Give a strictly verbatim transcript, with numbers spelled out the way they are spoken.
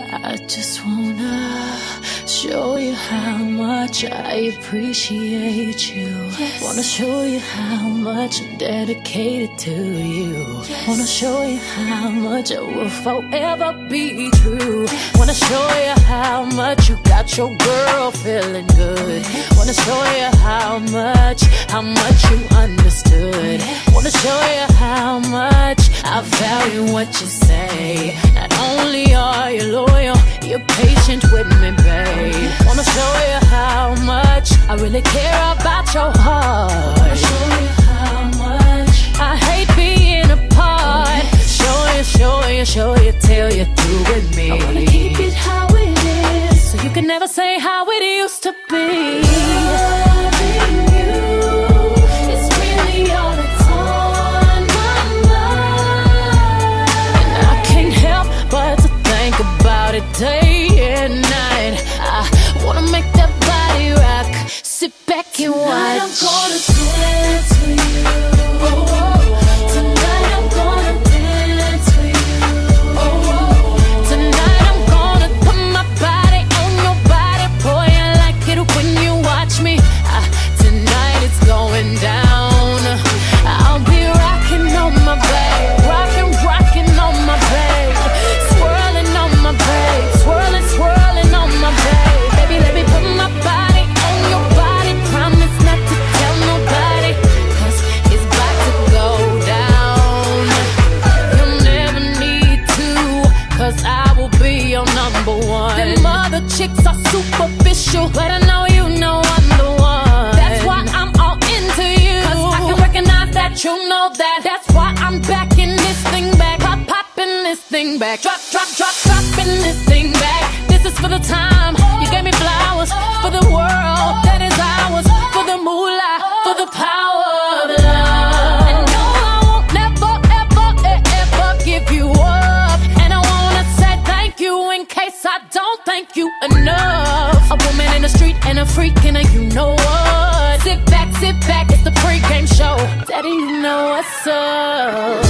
I just wanna show you how much I appreciate you. Yes. Wanna show you how much I'm dedicated to you. Yes. Wanna show you how much I will forever be true. Wanna show you how much you got your girl feeling good. Wanna show you how much, how much you understood. Wanna show you how much I value what you say. Not only are you loyal, you're patient with me, babe. Wanna show you how much I really care about your heart. Wanna show you how much I hate being apart. Show you, show you, show you till you're through with me. I wanna keep it how it is, so you can never say how it used to be. Loving you is really all that's on my mind, and I can't help but to think about it day and night. I wanna make that body rock. Sit back and watch. Tonight I'm gonna dance for you. Oh, oh. Tonight I'm gonna dance for you. Oh, oh. Tonight I'm gonna put my body on your body. Boy, I like it when you watch me. Uh, tonight it's going down. I'll be rocking on my babe, rocking, rocking on my babe, swirling on my babe, swirling, swirling on my babe. Baby, let me put my body on your body. Promise not to tell nobody, cause it's about to go down. You'll never need to, cause I will be your number one. Them other chicks are superficial, but I know you know I'm the one. That's why I'm all into you, cause I can recognize that you know that. That's why I'm backing this thing back, pop, popping this thing back, drop, drop, drop, dropping this thing back. This is for the time you gave me flowers, for the world that is ours, for the moolah, for the power of love. And no, I won't never, ever, ever give you up. And I wanna say thank you in case I don't thank you enough. A woman in the street and a freak and a you know what. Sit back, sit back, it's the pregame show. Daddy, you know what's up.